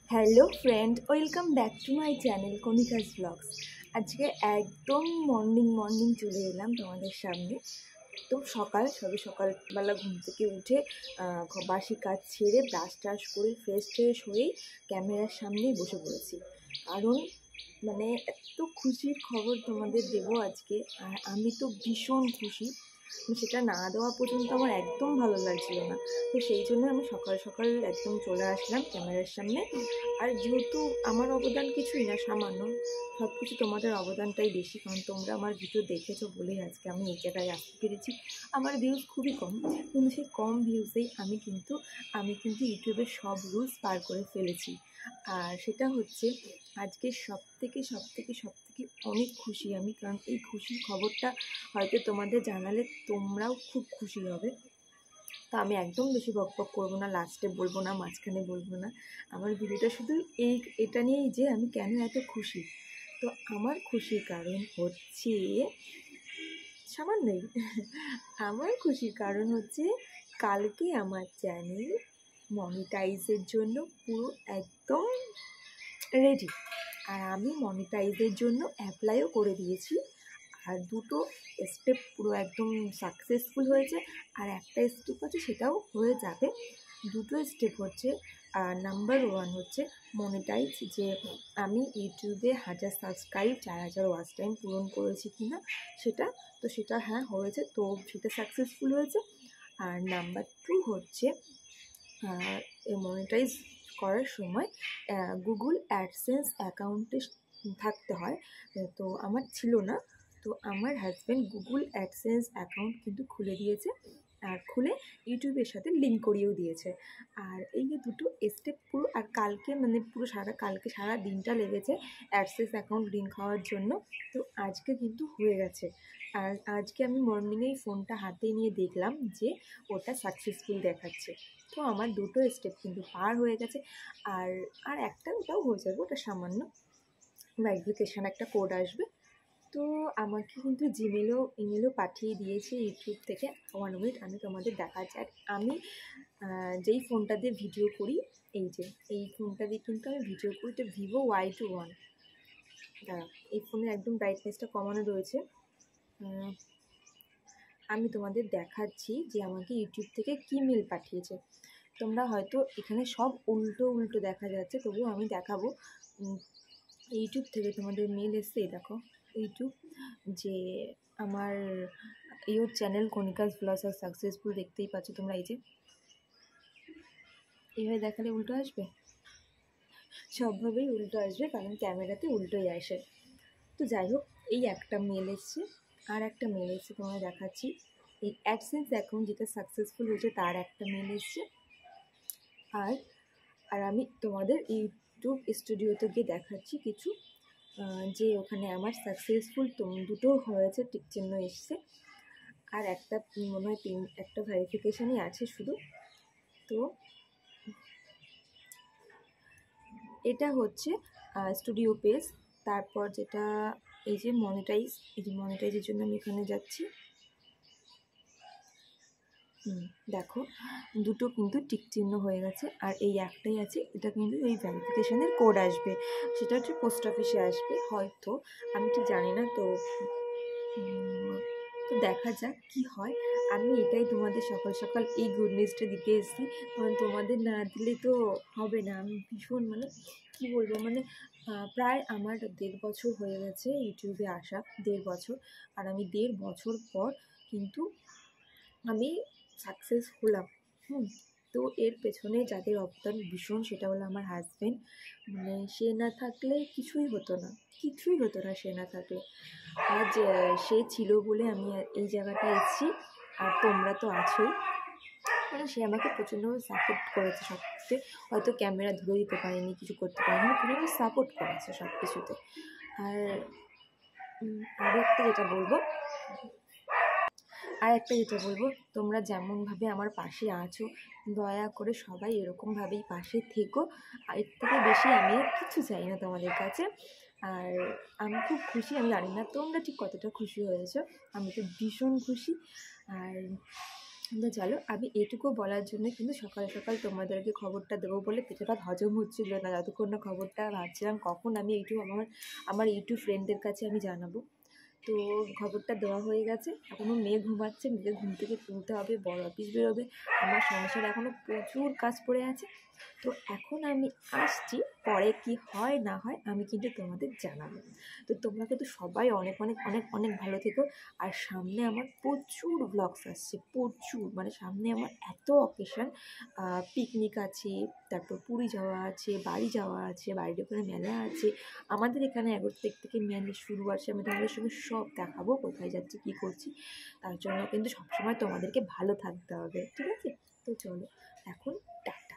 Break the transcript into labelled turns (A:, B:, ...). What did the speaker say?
A: Hello friend, welcome back to my channel Konika's blogs. আজকে একদম morning চলে এলাম তোমাদের সামনে। একদম সকালবেলা ঘুম থেকে উঠে বাসি কাজ ছেড়ে ব্রাশ করে ফ্রেশ হয়েই ক্যামেরার সামনে বসে পড়েছি। কারণ এত খুশির খবর তোমাদের দেবো আজকে, আর আমি তো ভীষণ খুশি। সেটা না দেওয়া পর্যন্ত আমার একদম ভালো লাগছিল না। তো সেই জন্য আমি সকাল একদম চলে আসলাম ক্যামেরার সামনে। আর যেহেতু আমার অবদান কিছুই না, সামান্য, সব কিছু তোমাদের অবদানটাই বেশি, কারণ তোমরা আমার ভিডিও দেখেছো বলেই আজকে আমি এই জায়গায় আসতে পেরেছি। আমার ভিউজ খুবই কম, কিন্তু সেই কম ভিউজেই আমি কিন্তু ইউটিউবের সব রুলস পার করে ফেলেছি। আর সেটা হচ্ছে আজকে সব থেকে অনেক খুশি আমি, কারণ এই খুশির খবরটা হয়তো তোমাদের জানালে তোমরাও খুব খুশি হবে। তো আমি একদম বেশি বকবক করবো না, লাস্টে বলবো না, মাঝখানে বলবো না। আমার ভিডিওটা শুধু এটা নিয়েই যে আমি কেন এত খুশি। তো আমার খুশির কারণ হচ্ছে সামান্যই আমার খুশির কারণ হচ্ছে কালকে আমার চ্যানেল মনিটাইজের জন্য পুরো একদম রেডি। আর আমি মনিটাইজের জন্য অ্যাপ্লাইও করে দিয়েছি। আর দুটো স্টেপ পুরো একদম সাকসেসফুল হয়েছে, আর একটা স্টেপ আছে সেটাও হয়ে যাবে। দুটো স্টেপ হচ্ছে, নাম্বার 1 হচ্ছে মনিটাইজ, যে আমি ইউটিউবে 1000 সাবস্ক্রাইব 4000 ওয়াচ টাইম পূরণ করেছি কি না সেটা হ্যাঁ হয়েছে, তো সেটা সাকসেসফুল হয়েছে। আর নাম্বার 2 হচ্ছে মনিটাইজ করার সময় গুগল অ্যাডসেন্স অ্যাকাউন্টে থাকতে হয়। তো আমার ছিল না, তো আমার হাজব্যান্ড গুগল অ্যাডসেন্স অ্যাকাউন্ট কিন্তু খুলে দিয়েছে, আর খুলে ইউটিউবের সাথে লিঙ্ক করিয়েও দিয়েছে। আর এই যে দুটো স্টেপ পুরো, আর কালকে কালকে সারা দিনটা লেগেছে অ্যাডসেন্স অ্যাকাউন্ট লিঙ্ক হওয়ার জন্য। তো আজকে কিন্তু হয়ে গেছে। আর আজকে আমি মর্নিংয়েই ফোনটা হাতে নিয়ে দেখলাম যে ওটা সাকসেসফুল দেখাচ্ছে। তো আমার দুটো স্টেপ কিন্তু পার হয়ে গেছে। আর একটা ওটাও হয়ে যাবে, ওটা সামান্য ভেরিফিকেশান একটা কোড আসবে। তো আমাকে কিন্তু ইমেলও পাঠিয়ে দিয়েছে ইউটিউব থেকে। 1 মিনিট আমি তোমাদের দেখাচ্ছি। আর আমি যেই ফোনটা দিয়ে ভিডিও করি, এই ফোনটা দিয়ে কিন্তু আমি ভিডিও করি, এটা ভিভো Y21। দাঁড়া, এই ফোনের একদম ব্রাইটনেসটা কমানো রয়েছে। আমি তোমাদের দেখাচ্ছি যে আমাকে ইউটিউব থেকে কী মেল পাঠিয়েছে। তোমরা হয়তো এখানে সব উল্টো দেখা যাচ্ছে, তবুও আমি দেখাবো। ইউটিউব থেকে তোমাদের মেল এসছে, দেখো ইউটিউব, যে আমার ইউর চ্যানেল কনিকাস ব্লগস আর সাকসেসফুল, দেখতেই পাচ্ছ তোমরা। এই যে এইভাবে দেখালে উল্টো আসবে, সবভাবেই উল্টো আসবে, কারণ ক্যামেরাতে উল্টোই আসে। তো যাই হোক, এই একটা মেল এসছে। আর একটা মেল এসছে, তোমরা দেখাচ্ছি। এই অ্যাডসেন্স অ্যাকাউন্ট যেটা সাকসেসফুল হয়েছে তার একটা মেল এসছে। আর আমি তোমাদের ইউটিউব স্টুডিওতে গিয়ে দেখাচ্ছি কিছু, যে ওখানে আমার সাকসেসফুল দুটো হয়েছে, টিক চিহ্ন এসছে। আর একটা মনে হয় একটা ভেরিফিকেশানই আছে শুধু। তো এটা হচ্ছে স্টুডিও পেজ। তারপর যেটা এই যে মনিটাইজের জন্য আমি এখানে যাচ্ছি। দেখো দুটো কিন্তু টিক চিহ্ন হয়ে গেছে, আর এই একটাই আছে, এটা কিন্তু এই ভেরিফিকেশানের কোড আসবে, সেটা হচ্ছে পোস্ট অফিসে আসবে হয়তো, আমি ঠিক জানি না। তো দেখা যাক কি হয়। আমি এটাই তোমাদের সকাল এই গুড নিউজটা দিতে এসেছি, কারণ তোমাদের না দিলে তো হবে না। আমি ভীষণ কী বলবো, প্রায় আমার 1.5 বছর হয়ে গেছে ইউটিউবে আসা, 1.5 বছর। আর আমি 1.5 বছর পর কিন্তু আমি সাকসেস হলাম। তো এর পেছনে যাদের অবদান ভীষণ, সেটা হলো আমার হাজব্যান্ড। সে না থাকলে কিছুই হতো না সে না থাকলে। আজ সে ছিল বলে আমি এই জায়গাটায় এসেছি। আর তোমরা তো আছোই, সে আমাকে প্রচণ্ডভাবে সাপোর্ট করেছে সব কিছুতে। হয়তো ক্যামেরা ধরে দিতে পারেনি, কিছু করতে পারেনি, প্রচণ্ড সাপোর্ট করেছে সব কিছুতে। আর একটা যেটা বলবো, তোমরা যেমনভাবে আমার পাশে আছো, দয়া করে সবাই এরকমভাবেই পাশে থেকো। এর থেকে বেশি আমি আর কিছু চাই না তোমাদের কাছে। আর আমি খুব খুশি, আমি জানি না তোমরা ঠিক কতটা খুশি হয়েছো, আমি তো ভীষণ খুশি। আর তো চলো, আমি এটুকু বলার জন্য কিন্তু সকাল সকাল তোমাদেরকে খবরটা দেবো বলে পেটে ভাত হজম হচ্ছিল না, যতক্ষণ না খবরটা ভাবছিলাম কখন আমি এইটুকু আমার ইউটিউব ফ্রেন্ডদের কাছে আমি জানাবো। তো খবরটা দেওয়া হয়ে গেছে। এখনও মেয়ে ঘুমাচ্ছে, মেয়েকে ঘুম থেকে তুলতে হবে, বড় অফিস বেরোবে, আমার সংসারে এখনও প্রচুর কাজ পড়ে আছে। তো এখন আমি আসছি, পরে কি হয় না হয় আমি কিন্তু তোমাদের জানাবো। তো তোমরা কিন্তু সবাই অনেক অনেক অনেক অনেক ভালো থেকো। আর সামনে আমার প্রচুর ব্লগস আসছে, প্রচুর, মানে সামনে আমার এত অকেশন, পিকনিক আছে, তারপর পুরী যাওয়া আছে, বাড়ি যাওয়া আছে, বাড়ির ওখানে মেলা আছে, আমাদের এখানে 11 তারিখ থেকে মেলা শুরু আছে। আমি তোমাদের সঙ্গে সব দেখাবো কোথায় যাচ্ছি কী করছি। তার জন্য কিন্তু সবসময় তোমাদেরকে ভালো থাকতে হবে, ঠিক আছে? তো চলো এখন